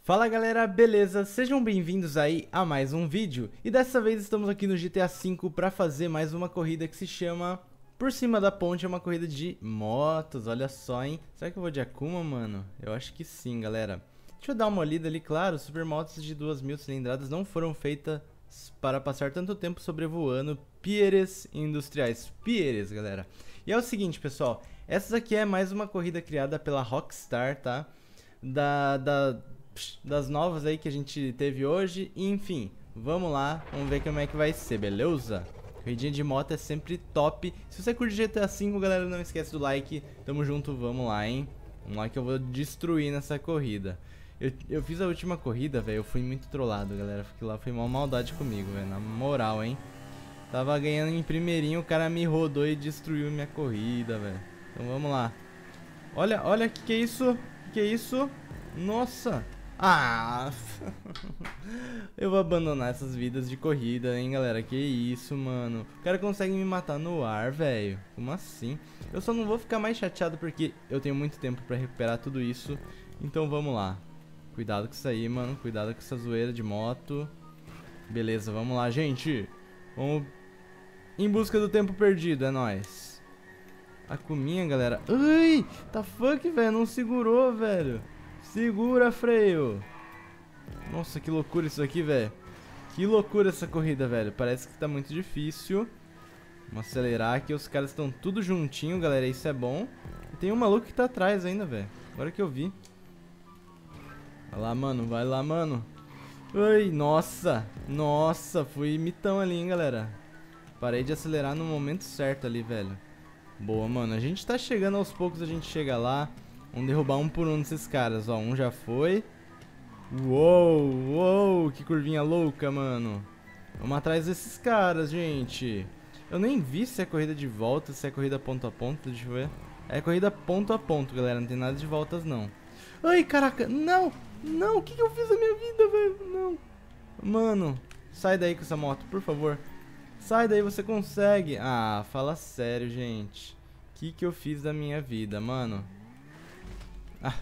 Fala galera, beleza? Sejam bem-vindos aí a mais um vídeo. E dessa vez estamos aqui no GTA V para fazer mais uma corrida que se chama Por Cima da Ponte. É uma corrida de motos, olha só, hein? Será que eu vou de Akuma, mano? Eu acho que sim, galera. Deixa eu dar uma olhada ali, claro, supermotos de 2.000 cilindradas não foram feitas para passar tanto tempo sobrevoando pieres industriais. Pieres, galera. E é o seguinte, pessoal, essa aqui é mais uma corrida criada pela Rockstar, tá? Das novas aí que a gente teve hoje. E, enfim, vamos lá, vamos ver como é que vai ser, beleza? Corridinha de moto é sempre top. Se você curte GTA V, galera, não esquece do like. Tamo junto, vamos lá, hein? Vamos lá que eu vou destruir nessa corrida. Eu fiz a última corrida, velho, eu fui muito trollado, galera. Porque lá foi uma maldade comigo, velho, na moral, hein? Tava ganhando em primeirinho, o cara me rodou e destruiu minha corrida, velho. Então vamos lá. Olha, que é isso? Que é isso? Nossa! Ah! Eu vou abandonar essas vidas de corrida, hein, galera? Que isso, mano? O cara consegue me matar no ar, velho. Como assim? Eu só não vou ficar mais chateado porque eu tenho muito tempo pra recuperar tudo isso. Então vamos lá. Cuidado com isso aí, mano. Cuidado com essa zoeira de moto. Beleza, vamos lá, gente. Vamos em busca do tempo perdido, é nóis. Akuminha, galera. Ai, tá fuck, velho. Não segurou, velho. Segura, freio. Nossa, que loucura isso aqui, velho. Que loucura essa corrida, velho. Parece que tá muito difícil. Vamos acelerar aqui. Os caras estão tudo juntinho, galera. Isso é bom. E tem um maluco que tá atrás ainda, velho. Agora que eu vi. Vai lá, mano. Vai lá, mano. Ai, nossa. Nossa, fui mitão ali, hein, galera. Parei de acelerar no momento certo ali, velho. Boa, mano. A gente tá chegando aos poucos, a gente chega lá. Vamos derrubar um por um desses caras, ó. Um já foi. Uou, uou, que curvinha louca, mano. Vamos atrás desses caras, gente. Eu nem vi se é corrida de volta, se é corrida ponto a ponto, deixa eu ver. É corrida ponto a ponto, galera, não tem nada de voltas, não. Ai, caraca, não, não, o que eu fiz na minha vida, velho? Não. Mano, sai daí com essa moto, por favor. Sai daí, você consegue. Ah, fala sério, gente. O que eu fiz da minha vida, mano? Ah.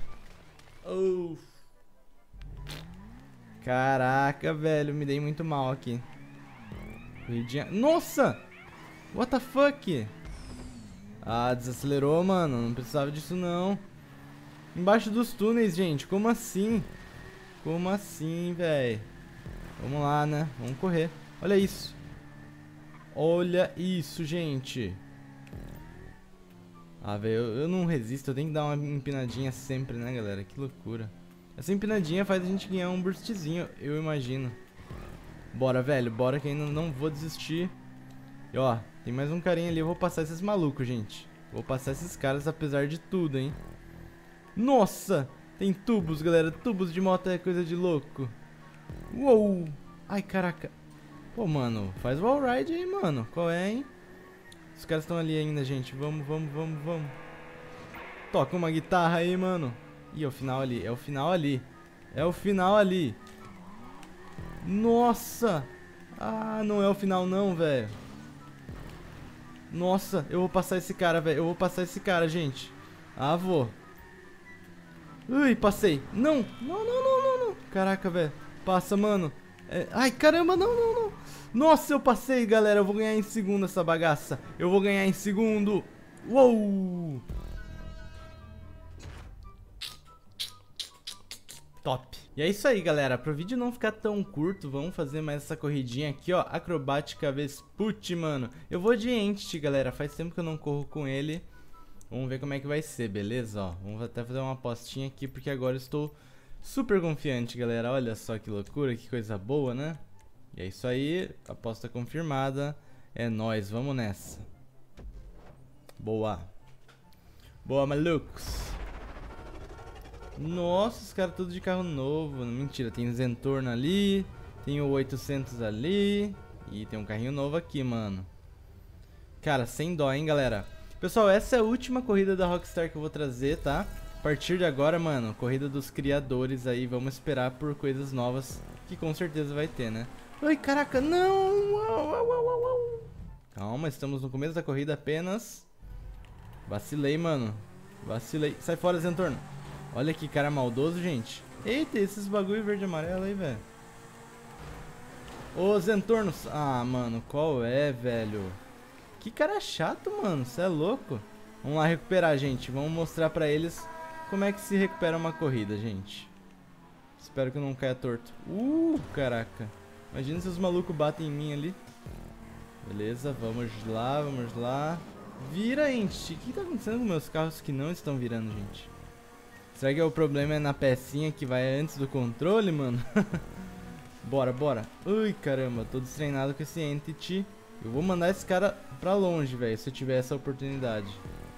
Caraca, velho, me dei muito mal aqui. Corridinha. Nossa! What the fuck? Ah, desacelerou, mano. Não precisava disso, não. Embaixo dos túneis, gente. Como assim? Como assim, velho? Vamos lá, né? Vamos correr. Olha isso. Olha isso, gente. Ah, velho, eu não resisto. Eu tenho que dar uma empinadinha sempre, né, galera? Que loucura. Essa empinadinha faz a gente ganhar um burstzinho, eu imagino. Bora, velho, bora que ainda não vou desistir. E ó, tem mais um carinha ali, eu vou passar esses malucos, gente. Vou passar esses caras apesar de tudo, hein. Nossa, tem tubos, galera, tubos de moto é coisa de louco. Uou, ai, caraca. Pô, mano, faz o wallride aí, mano, qual é, hein? Os caras estão ali ainda, gente, vamos. Toca uma guitarra aí, mano. Ih, é o final ali, é o final ali. É o final ali. Nossa! Ah, não é o final não, velho. Nossa, eu vou passar esse cara, velho. Eu vou passar esse cara, gente. Ah, vou. Ui, passei. Não, não. Caraca, velho. Passa, mano. Ai, caramba, não. Nossa, eu passei, galera. Eu vou ganhar em segundo essa bagaça. Eu vou ganhar em segundo. Uou! Top. E é isso aí, galera. Pro vídeo não ficar tão curto, vamos fazer mais essa corridinha aqui, ó. Acrobática Vespucci, mano. Eu vou de Entity, galera. Faz tempo que eu não corro com ele. Vamos ver como é que vai ser, beleza? Ó, vamos até fazer uma apostinha aqui, porque agora eu estou super confiante, galera. Olha só que loucura, que coisa boa, né? E é isso aí. Aposta confirmada. É nóis, vamos nessa. Boa. Boa, malucos. Nossa, os caras tudo de carro novo. Mentira, tem o Zentorno ali. Tem o 800 ali. E tem um carrinho novo aqui, mano. Cara, sem dó, hein, galera. Pessoal, essa é a última corrida da Rockstar que eu vou trazer, tá? A partir de agora, mano, corrida dos criadores aí. Vamos esperar por coisas novas, que com certeza vai ter, né? Ai, caraca, não! Calma, estamos no começo da corrida apenas. Vacilei, mano. Vacilei. Sai fora, Zentorno. Olha que cara maldoso, gente. Eita, esses bagulho verde e amarelo aí, velho. Ô, Zentornos. Ah, mano, qual é, velho? Que cara chato, mano. Cê é louco. Vamos lá recuperar, gente. Vamos mostrar pra eles como é que se recupera uma corrida, gente. Espero que eu não caia torto. Caraca. Imagina se os malucos batem em mim ali. Beleza, vamos lá, vamos lá. Vira, gente. O que tá acontecendo com meus carros que não estão virando, gente? Será que o problema é na pecinha que vai antes do controle, mano? Bora, bora. Ui, caramba, tô destreinado com esse Entity. Eu vou mandar esse cara pra longe, velho, se eu tiver essa oportunidade.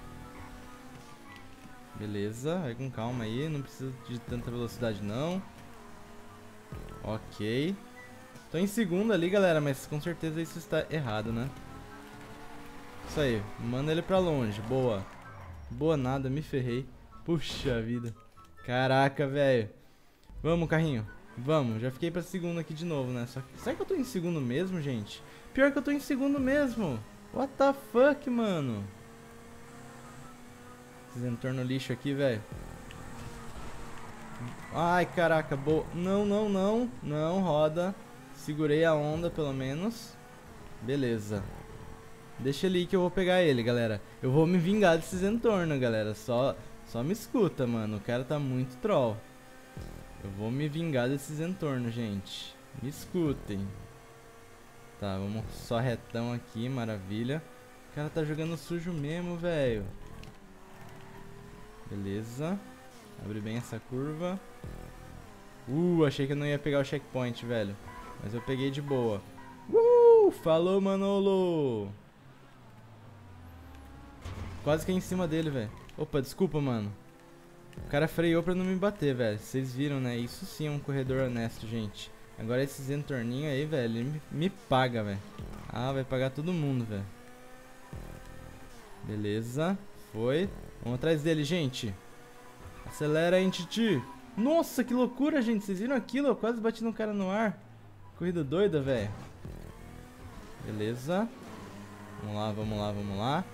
Beleza, vai com calma aí, não precisa de tanta velocidade não. Ok. Tô em segundo ali, galera, mas com certeza isso está errado, né? Isso aí, manda ele pra longe, boa. Boa nada, me ferrei. Puxa vida. Caraca, velho. Vamos, carrinho. Vamos, já fiquei pra segundo aqui de novo, né? Só que... Será que eu tô em segundo mesmo, gente? Pior que eu tô em segundo mesmo. What the fuck, mano? Esses entorno lixo aqui, velho. Ai, caraca, boa. Não, não, não. Não, roda. Segurei a onda, pelo menos. Beleza. Deixa ele aí que eu vou pegar ele, galera. Eu vou me vingar desses entornos, galera. Só me escuta, mano. O cara tá muito troll. Eu vou me vingar desses entornos, gente. Me escutem. Tá, vamos só retão aqui, maravilha. O cara tá jogando sujo mesmo, velho. Beleza. Abre bem essa curva. Achei que eu não ia pegar o checkpoint, velho. Mas eu peguei de boa. Falou, Manolo. Quase que em cima dele, velho. Opa, desculpa, mano. O cara freou pra não me bater, velho. Vocês viram, né? Isso sim é um corredor honesto, gente. Agora esses entorninhos aí, velho, ele me paga, velho. Ah, vai pagar todo mundo, velho. Beleza. Foi. Vamos atrás dele, gente. Acelera, Entity. Nossa, que loucura, gente. Vocês viram aquilo? Eu quase bati no cara no ar. Corrida doida, velho. Beleza. Vamos lá, vamos lá, vamos lá.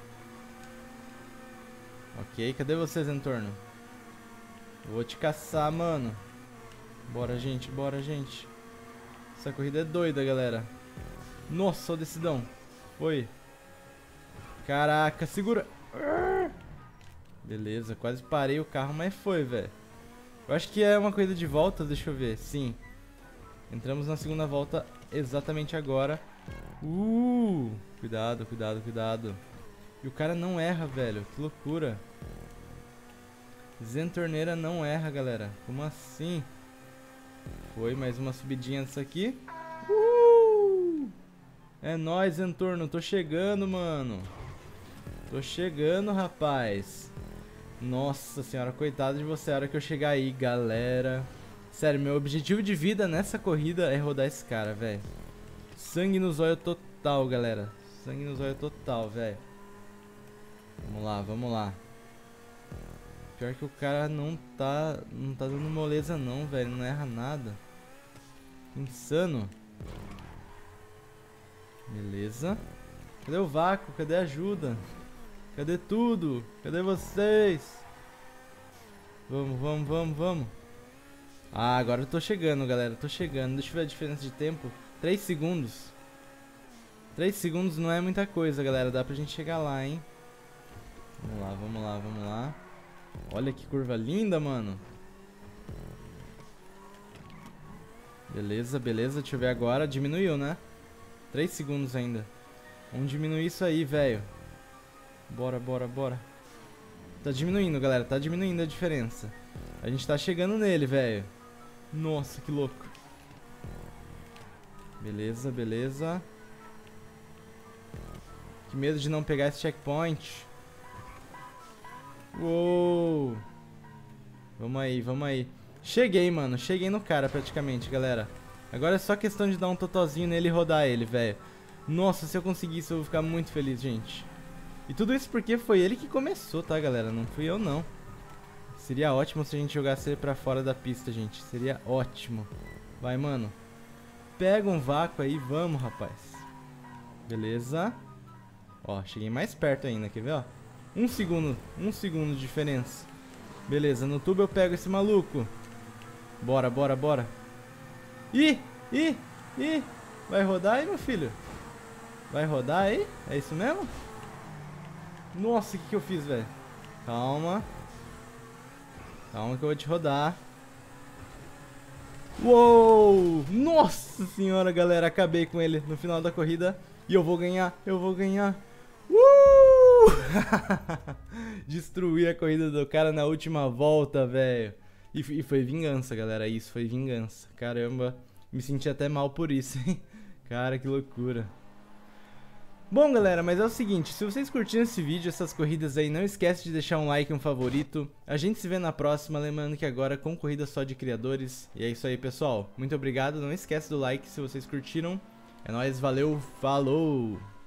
Ok, cadê vocês, entorno? Eu vou te caçar, mano. Bora, gente, bora, gente. Essa corrida é doida, galera. Nossa, o decidão. Foi. Caraca, segura. Beleza, quase parei o carro, mas foi, velho. Eu acho que é uma corrida de volta, deixa eu ver. Sim. Entramos na segunda volta exatamente agora. Cuidado, cuidado, cuidado. E o cara não erra, velho. Que loucura. Zentorneira não erra, galera. Como assim? Foi mais uma subidinha dessa aqui. É nóis, Zentorno. Tô chegando, mano. Tô chegando, rapaz. Nossa senhora, coitado de você a hora que eu chegar aí, galera. Sério, meu objetivo de vida nessa corrida é rodar esse cara, velho. Sangue no zóio total, galera. Sangue no zóio total, velho. Vamos lá, vamos lá. Pior que o cara não tá dando moleza não, velho. Não erra nada. Insano. Beleza. Cadê o vácuo? Cadê a ajuda? Cadê tudo? Cadê vocês? Vamos, vamos, vamos, vamos. Ah, agora eu tô chegando, galera. Tô chegando. Deixa eu ver a diferença de tempo. 3 segundos. 3 segundos não é muita coisa, galera. Dá pra gente chegar lá, hein? Vamos lá, vamos lá, vamos lá. Olha que curva linda, mano. Beleza, beleza. Deixa eu ver agora. Diminuiu, né? 3 segundos ainda. Vamos diminuir isso aí, velho. Bora, bora, bora. Tá diminuindo, galera. Tá diminuindo a diferença. A gente tá chegando nele, velho. Nossa, que louco. Beleza, beleza. Que medo de não pegar esse checkpoint. Uou. Vamos aí, vamos aí. Cheguei, mano. Cheguei no cara praticamente, galera. Agora é só questão de dar um totozinho nele e rodar ele, velho. Nossa, se eu conseguir isso eu vou ficar muito feliz, gente. E tudo isso porque foi ele que começou, tá, galera? Não fui eu, não. Seria ótimo se a gente jogasse ele pra fora da pista, gente. Seria ótimo. Vai, mano. Pega um vácuo aí, vamos, rapaz. Beleza. Ó, cheguei mais perto ainda, quer ver, ó? 1 segundo de diferença. Beleza, no tubo eu pego esse maluco. Bora, bora, bora. Ih! Vai rodar aí, meu filho? Vai rodar aí? É isso mesmo? Nossa, o que eu fiz, velho? Calma. Calma que eu vou te rodar. Uou! Nossa senhora, galera. Acabei com ele no final da corrida. E eu vou ganhar, eu vou ganhar. Destruí a corrida do cara na última volta, velho. E foi vingança, galera. Isso foi vingança. Caramba, me senti até mal por isso, hein? Cara, que loucura. Bom, galera, mas é o seguinte, se vocês curtiram esse vídeo, essas corridas aí, não esquece de deixar um like e um favorito. A gente se vê na próxima, lembrando que agora com corrida só de criadores. E é isso aí, pessoal. Muito obrigado, não esquece do like se vocês curtiram. É nóis, valeu, falou!